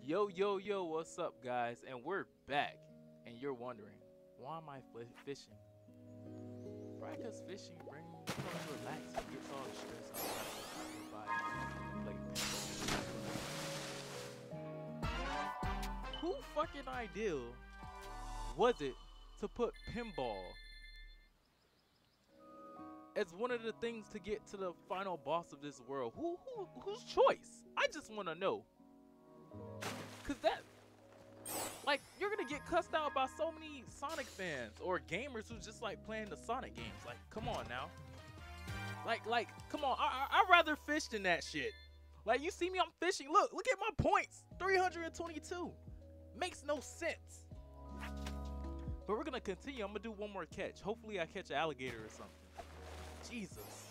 Yo, yo, yo, what's up, guys? And we're back. And you're wondering, why am I fishing? Right, because fishing brings you relax and gets all the stress out of your body. Who fucking ideal was it to put pinball as one of the things to get to the final boss of this world? Whose choice? I just want to know. Cause that, like, you're gonna get cussed out by so many Sonic fans or gamers who just like playing the Sonic games. Like, come on now. Like, come on. I'd rather fish than that shit. Like, you see me, I'm fishing. Look at my points. 322. Makes no sense. But we're gonna continue. I'm gonna do one more catch. Hopefully I catch an alligator or something. Jesus.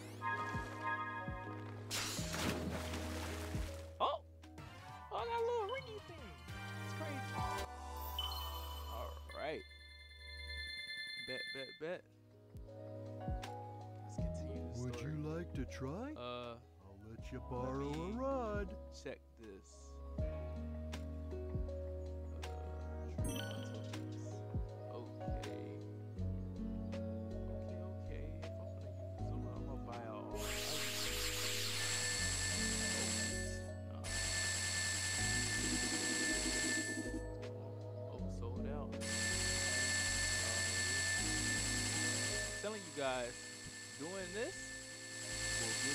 Oh, I got a little ringy thing. It's crazy. All right. Bet. Let's continue the story. Would you like to try? I'll let you borrow a rod. Check this. Okay. If I'm gonna use them, I'm gonna buy all. Sold out. Telling you guys, doing this will get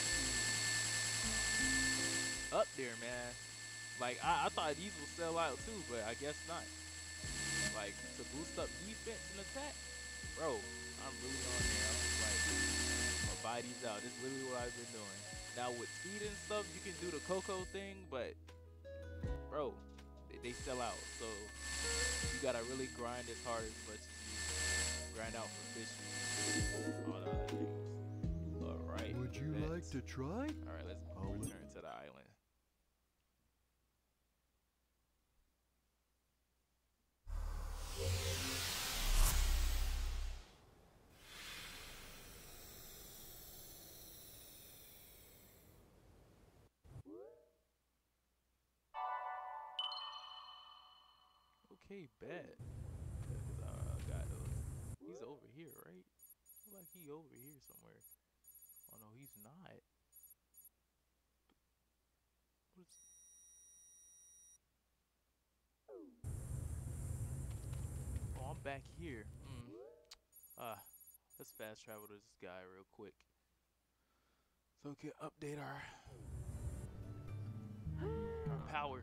you up there, man. Like, I thought these will sell out too, but I guess not. Like, to boost up defense and attack, bro, I'm really on there. I'm just like, I'm gonna buy these out. This is literally what I've been doing. Now with speed and stuff, you can do the Coco thing, but bro, they sell out. So you gotta really grind as hard as much as you grind out for fishing, all the other things. All right. Would you like to try? All right, let's return to the island. Okay, bet. Got he's over here, right? Feel like he over here somewhere. Oh no, he's not. What's... Oh, I'm back here. Let's fast travel to this guy real quick, so we can update our power.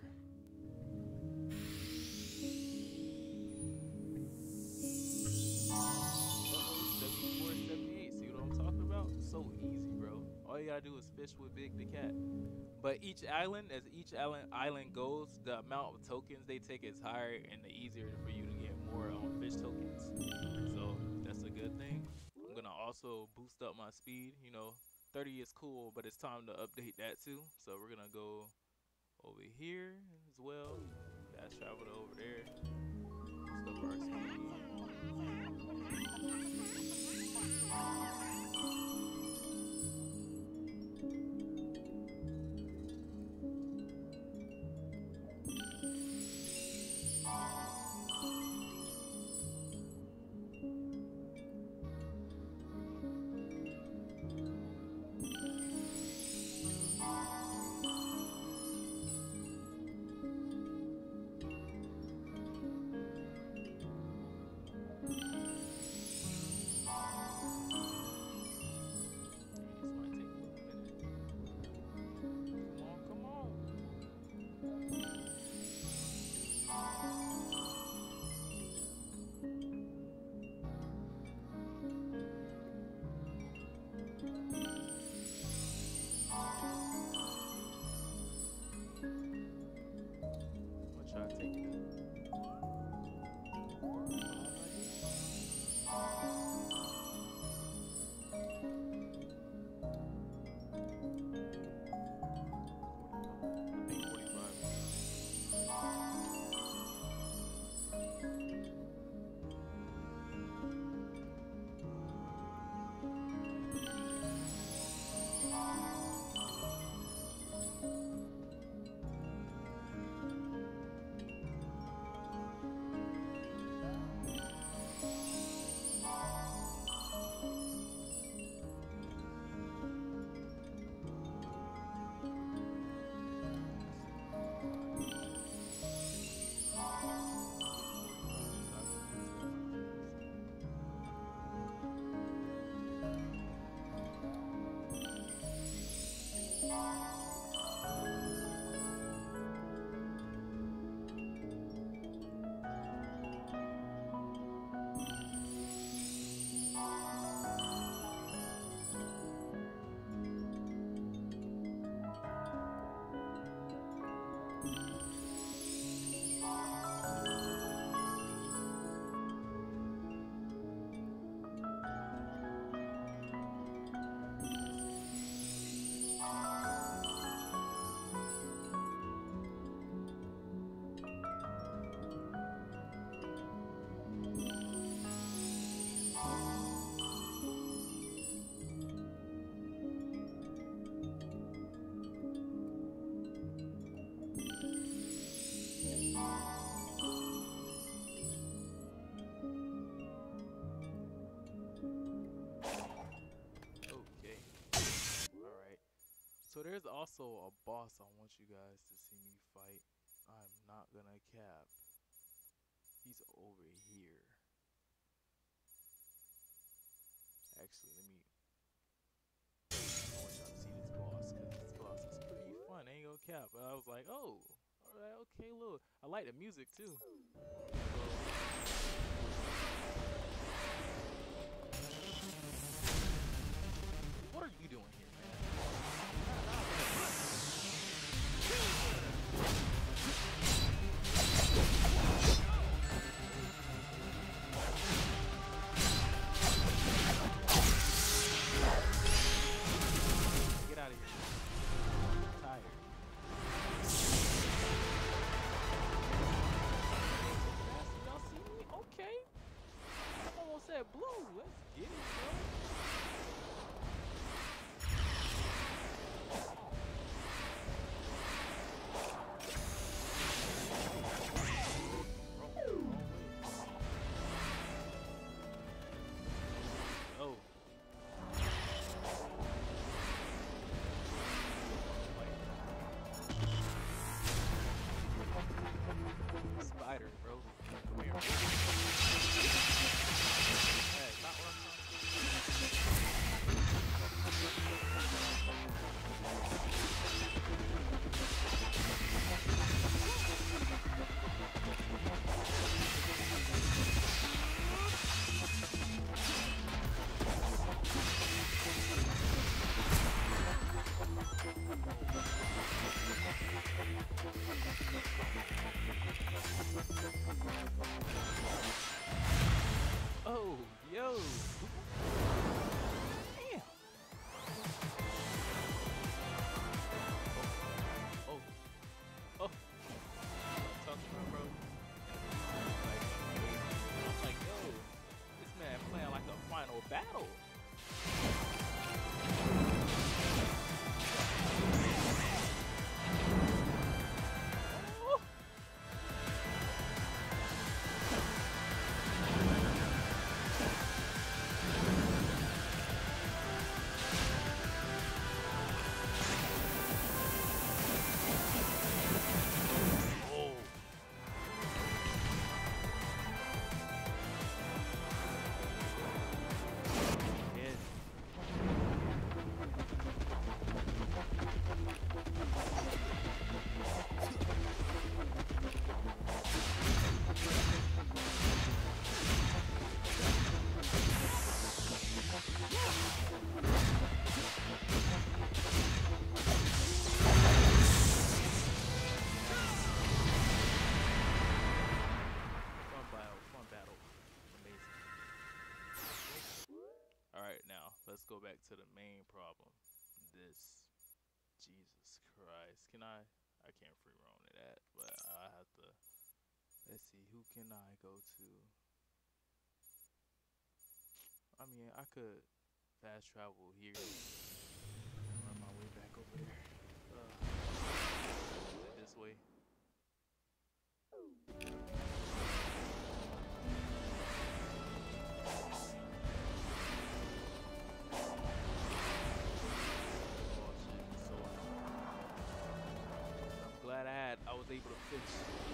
So easy, bro. All you gotta do is fish with Big the Cat. But each island, as each island goes, the amount of tokens they take is higher, and the easier for you to get more fish tokens. So that's a good thing. I'm gonna also boost up my speed. You know, 30 is cool, but it's time to update that too. So we're gonna go over here as well. Fast travel to over there. Boost up our speed. So there's also a boss I want you guys to see me fight. I'm not gonna cap. He's over here. Actually, let me. I want y'all to see this boss because this boss is pretty fun. Ain't gonna cap. But I was like, oh, alright, okay, look. I like the music too. What are you doing here, man? Get out of here. I'm tired. Y'all see me? Okay. I'm almost at blue. Let's get it, bro. Oh. Spider, bro. Come here. Hey, not what I'm Oh, yo. Damn. Oh. Oh. I'm talking about, bro. I'm like, yo, this man playing like a final battle. Oh. Fun battle. Amazing. Alright, now, let's go back to the main problem. This. Jesus Christ. I can't free roam to that, but I have to. Let's see, who can I go to? I mean, I could fast travel here. Run my way back over there. Is it this way? I was able to fix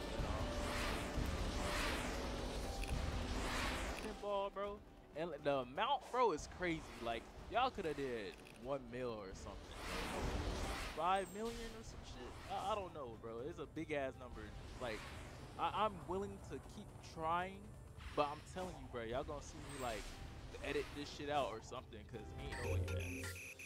pinball, bro. And the amount, bro, is crazy. Like, y'all could have did 1 mil or something. 5 million or some shit. I don't know, bro. It's a big ass number. Like, I'm willing to keep trying, but I'm telling you, bro, y'all gonna see me like edit this shit out or something, cause ain't no way, man.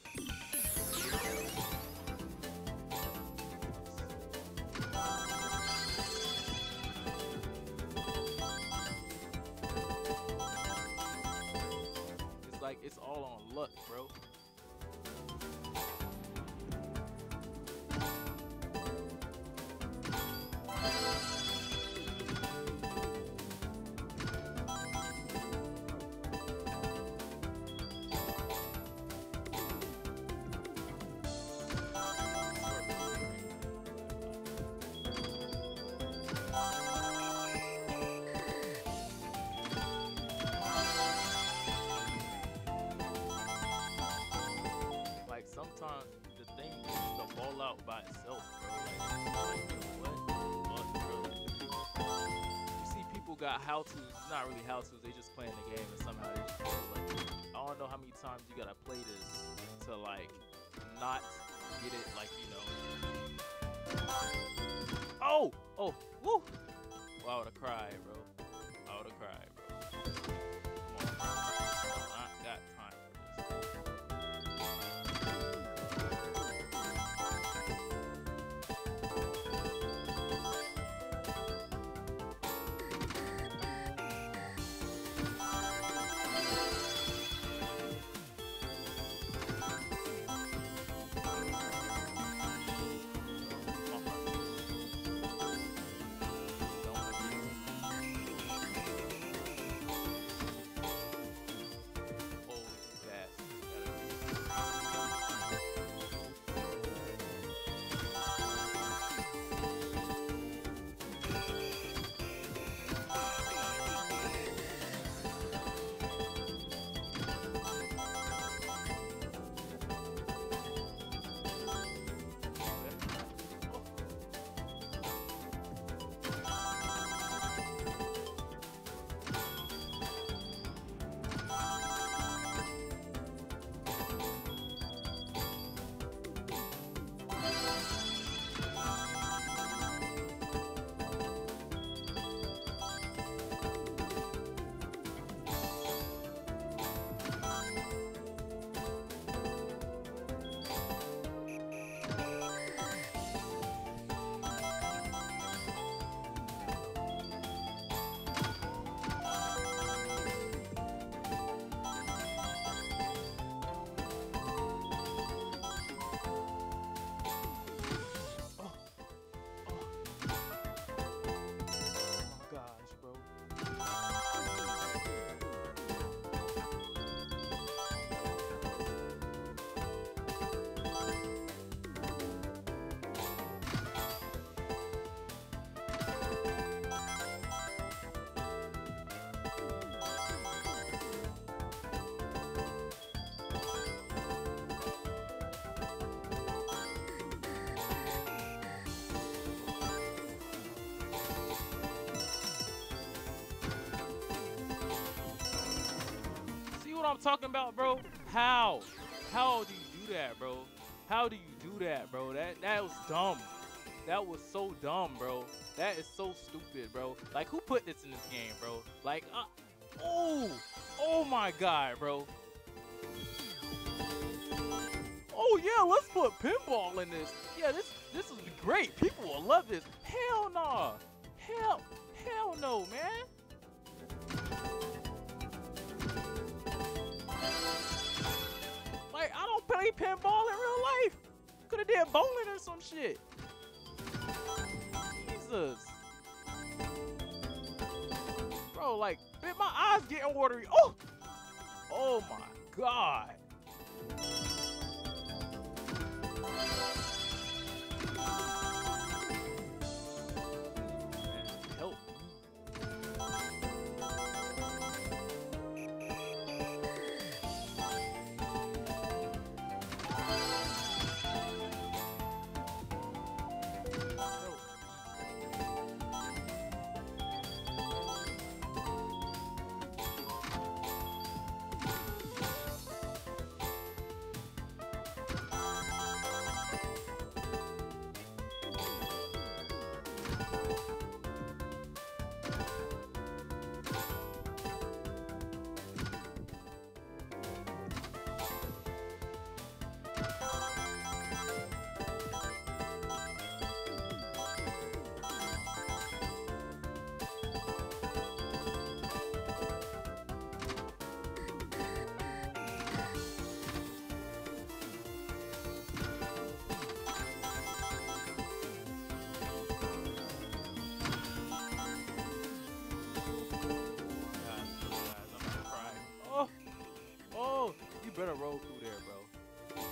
Like, it's all on luck, bro. a Fallout by itself, bro. Like what? Fuck, bro. You see people got how-tos. It's not really how-tos. They just playing the game and somehow they just feel like. I don't know how many times you gotta play this to like not get it, like, you know. Oh! Oh! Woo! Well, I would've cried, bro. I would've cried, bro. Come on, bro. I got time for this. What I'm talking about, bro? How do you do that, bro? How do you do that, bro? That was dumb. That was so dumb, bro. That is so stupid, bro. Like, who put this in this game, bro? Like, oh my God, bro. Oh yeah, let's put pinball in this. Yeah, this will be great. People will love this. Hell nah. Hell no, man. Like, I don't play pinball in real life. Coulda did bowling or some shit. Jesus. Bro, like, man, my eyes getting watery. Oh my God. Help. Better roll through there, bro.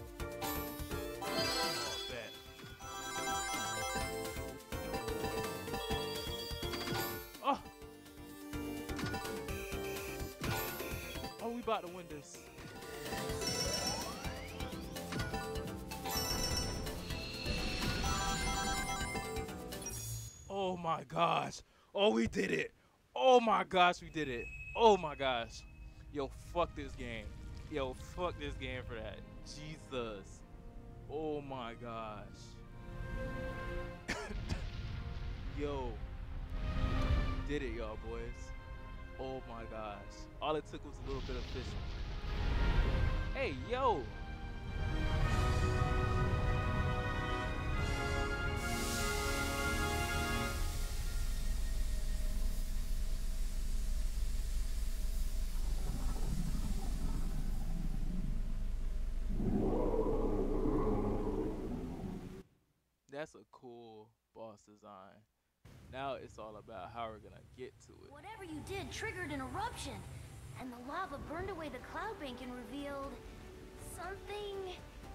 Oh, we about to win this. my gosh. Oh, we did it. Oh my gosh, we did it. Oh my gosh. Yo, fuck this game. Yo, fuck this game for that. Jesus. Oh my gosh. Yo. Did it, y'all boys. Oh my gosh. All it took was a little bit of fishing. Hey, yo. That's a cool boss design. Now it's all about how we're gonna get to it. Whatever you did triggered an eruption, and the lava burned away the cloud bank and revealed something.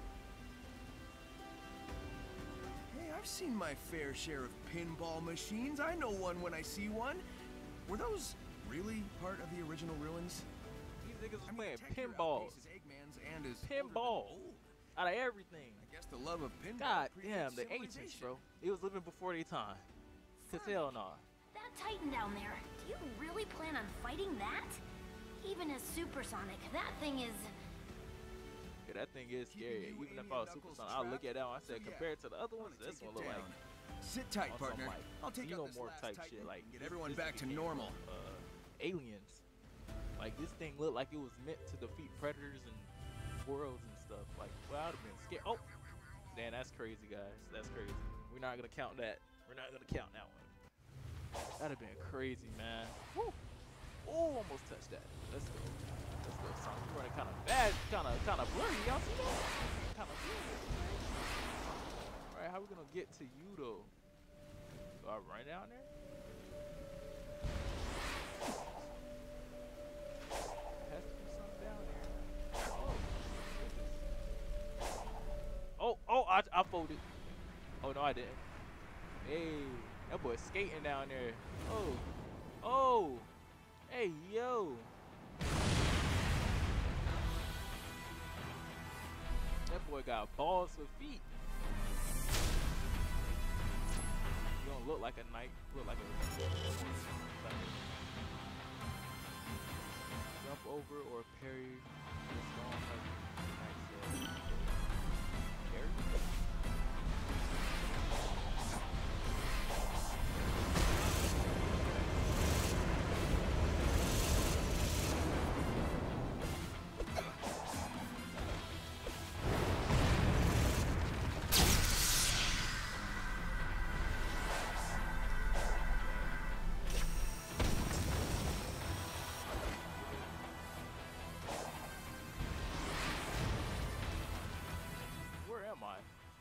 Hey, I've seen my fair share of pinball machines. I know one when I see one. Were those really part of the original ruins? These niggas was I mean, playing the texture pinballs. outpaces Eggman's and is Pinball. older than old. Out of everything. I guess the love of pinball. God predates damn, the ancients, civilization. bro. It was living before their time. Cause hell no. That Titan down there, do you really plan on fighting that? Even as supersonic, that thing is... Yeah, that thing is scary. Keeping you Even if Amy I was and super Knuckles son, I'll look trapped? at that one. I So said, yeah, compared to the other I'm ones, gonna this take one it look like down. Sit tight, on some, partner. like, I'll take out this xenomorph last type Titan shit. Like and get this- everyone this back to thing came normal. from, aliens. Like this thing looked like it was meant to defeat predators and squirrels and stuff. Like, well, I'd have been scared. Oh, man, that's crazy, guys. That's crazy. We're not gonna count that. We're not gonna count that one. That'd have been crazy, man. Woo. Oh, almost touched that. Let's go. Let's go, son. We're running kind of bad, kind of blurry. Y'all see that? Kind of blurry. All right, how we gonna get to you though? Do I run down there? Has to be something down there. Oh, I folded. Oh no, I didn't. Hey, that boy's skating down there. Oh, hey yo. That boy got balls for feet. You don't look like a knight. You look like a jump over or parry. This long like parry. Where am I?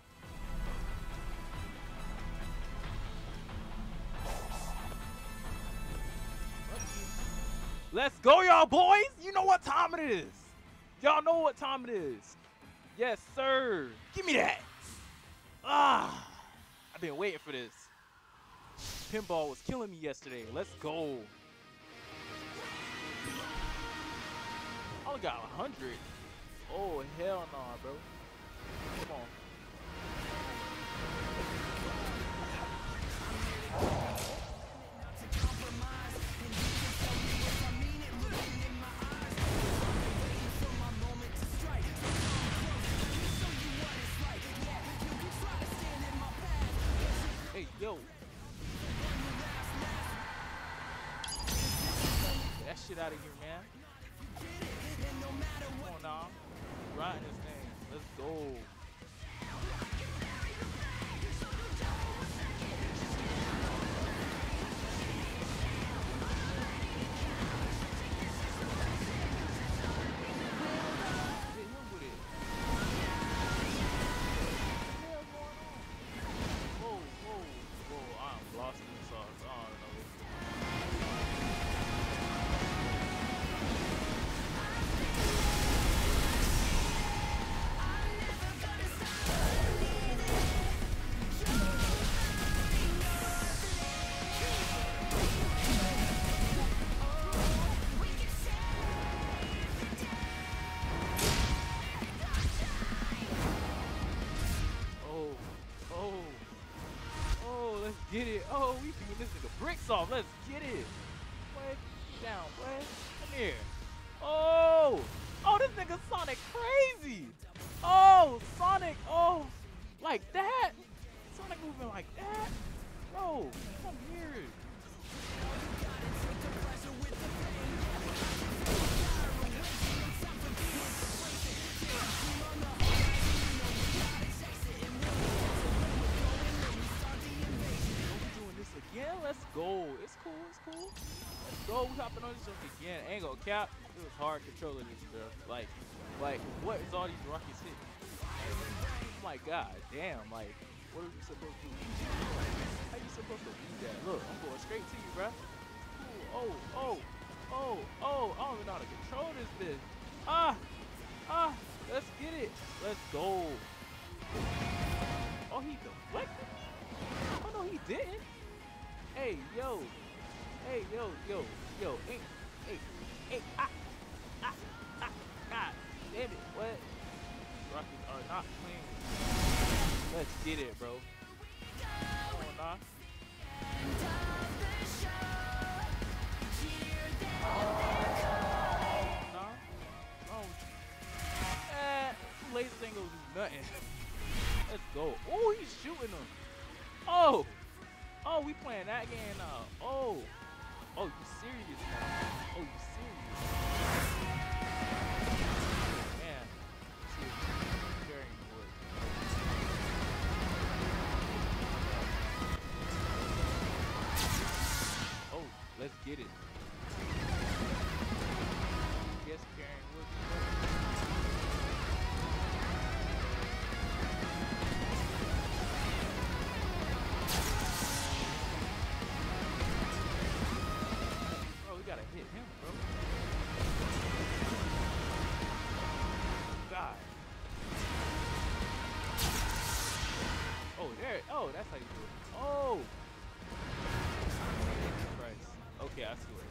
Let's go, y'all boys! You know what time it is! Y'all know what time it is! Yes, sir! Give me that! Ah! I've been waiting for this. Pinball was killing me yesterday. Let's go! I only got 100. Oh, hell nah, bro. Come on. Hey, yo. Get that shit out of here, man. Come on now. Riding this thing. Let's go. Hit him with it. What the hell's going on? Whoa, whoa, whoa. I'm lost in the sauce. I don't know. get it. Oh, we beating this nigga bricks off. Let's get it. Boy, down, boy. Come here. Oh, oh, this nigga Sonic crazy. Oh, Sonic. Oh, like that. Sonic moving like that. Bro, come here. Again, let's go. It's cool, it's cool. Let's go. We hopping on this jump again. Ain't gonna cap. It was hard controlling this stuff. Like, what is all these rockets hitting? Oh my god, damn. Like, what are we supposed to do? How you supposed to beat that? Look, I'm going straight to you, bruh. Cool. Oh. I don't even know how to control this bitch. Let's get it. Let's go. Oh, he deflected? Oh no, he didn't. Hey, yo. Hey, yo. Hey, God damn it, what? Rockets are not playing. Let's get it, bro. Come on, nah. Lasers ain't gonna do nothing. Let's go. Oh, he's shooting them. Oh, we playing that game now. Oh, you serious now? Oh, you serious? Man, carrying wood. Oh, let's get it. Yes, carrying wood. Hit him, bro. God. Oh, there. Oh, that's how you do it. Oh. Christ. Okay, I see it.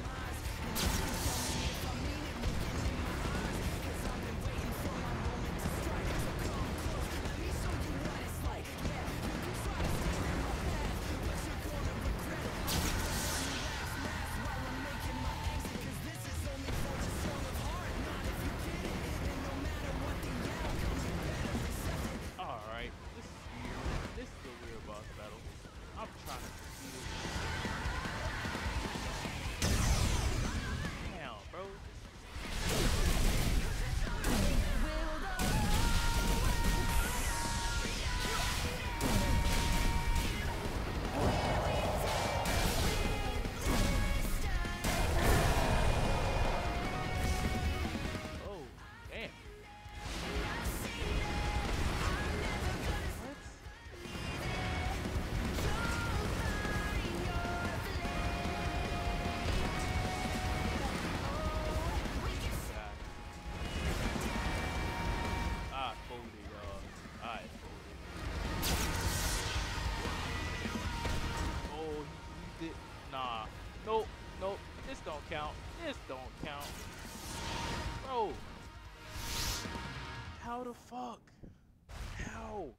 Nope, this don't count. This don't count. Bro. How the fuck? How?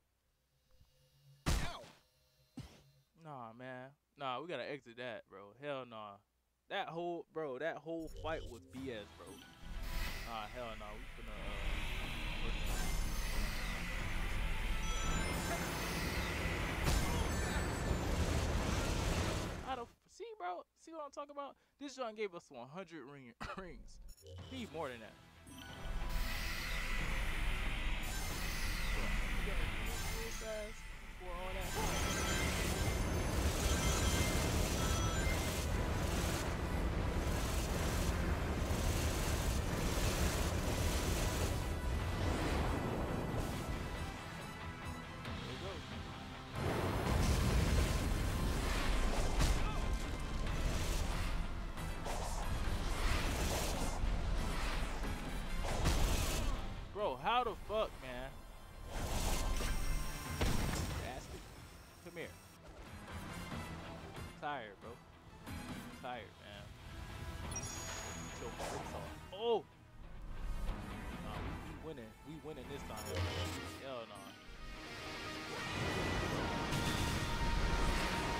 Nah, man. Nah, we gotta exit that, bro. Hell nah. That whole fight was BS, bro. Nah, hell nah. We finna, see, bro? See what I'm talking about? This joint gave us 100 rings. We need more than that. For all that. Bro, how the fuck, man? Bastard. Come here. I'm tired, bro. I'm tired, man. Chill my bricks off. Oh! Nah, we winning. We winning this time. Hell nah.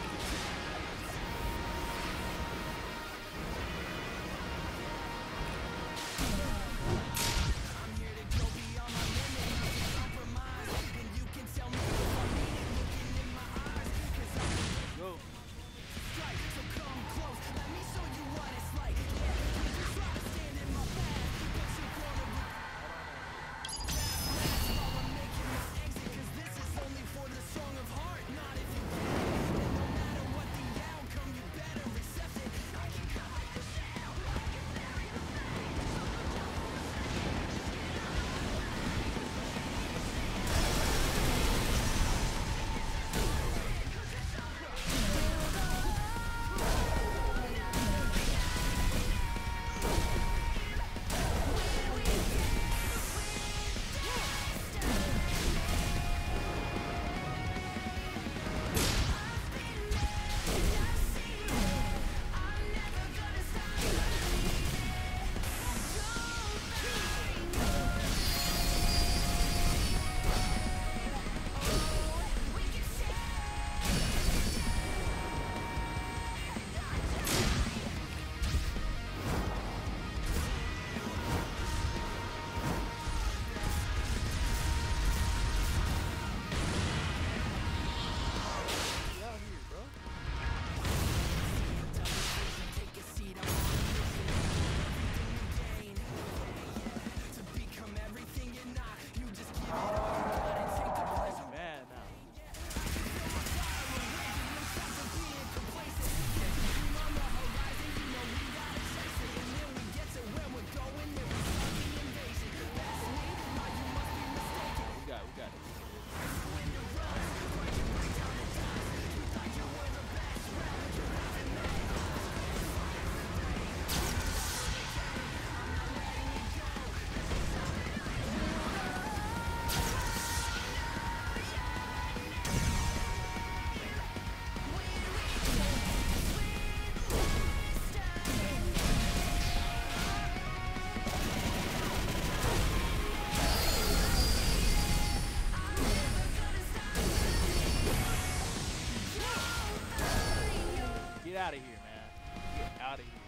out of here, man. Get out of here.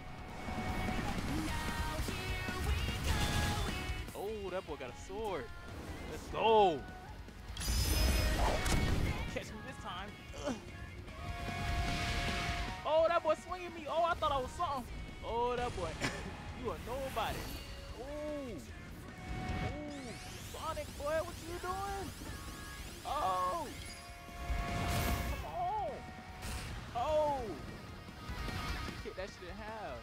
Oh, that boy got a sword. Let's go. Catch me this time. Ugh. Oh, that boy swinging me. Oh, I thought I was something. Oh, that boy. You are nobody. Oh. Oh. Sonic, boy, what you doing? Oh. Come on. Oh. Kick that shit in half.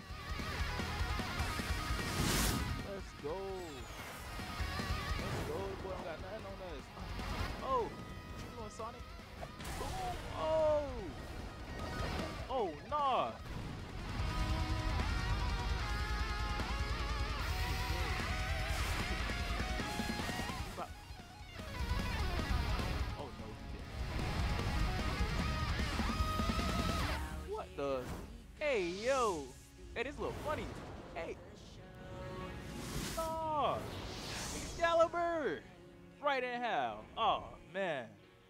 Let's go. Let's go. Boy, I don't got nothing on us. Oh. What you doing, Sonic? Boom. Oh. Oh, nah. Oh, no, he didn't. What the? Hey, yo. Hey, this look funny. Hey. Nah. Excalibur. Right in hell. Oh, man.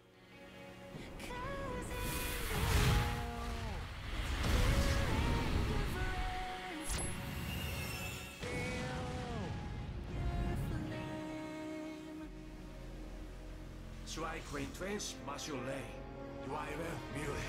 Strike retrench, Marshal Lane. Driver, Mule.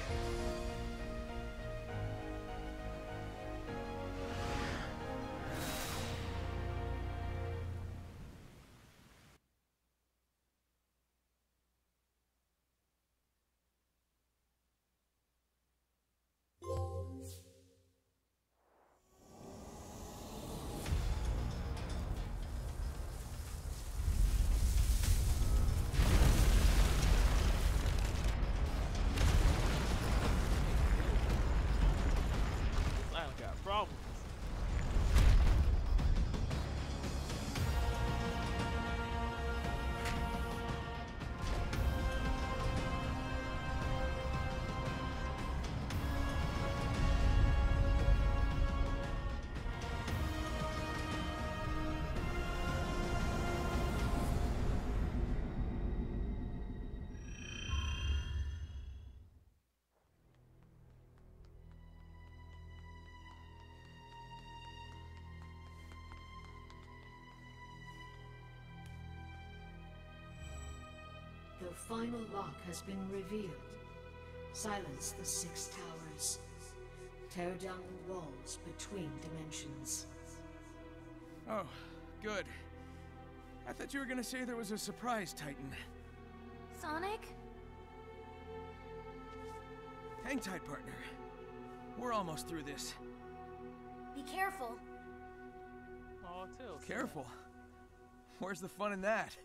This island got problems. The final lock has been revealed. Silence the Six Towers. Tear down the walls between dimensions. Oh, good. I thought you were gonna say there was a surprise, Titan. Sonic? Hang tight, partner. We're almost through this. Be careful. Oh, Tails. Careful. Where's the fun in that?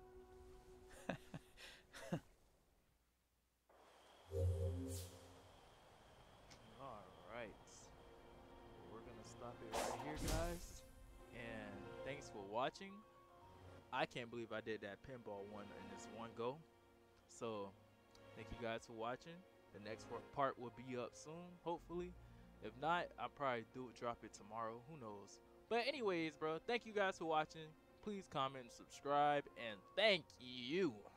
Alright. We're gonna stop it right here, guys. And thanks for watching. I can't believe I did that pinball one in this one go. So, thank you guys for watching. The next part will be up soon, hopefully. If not, I'll probably drop it tomorrow. Who knows? But anyways, bro, thank you guys for watching. Please comment, subscribe, and thank you.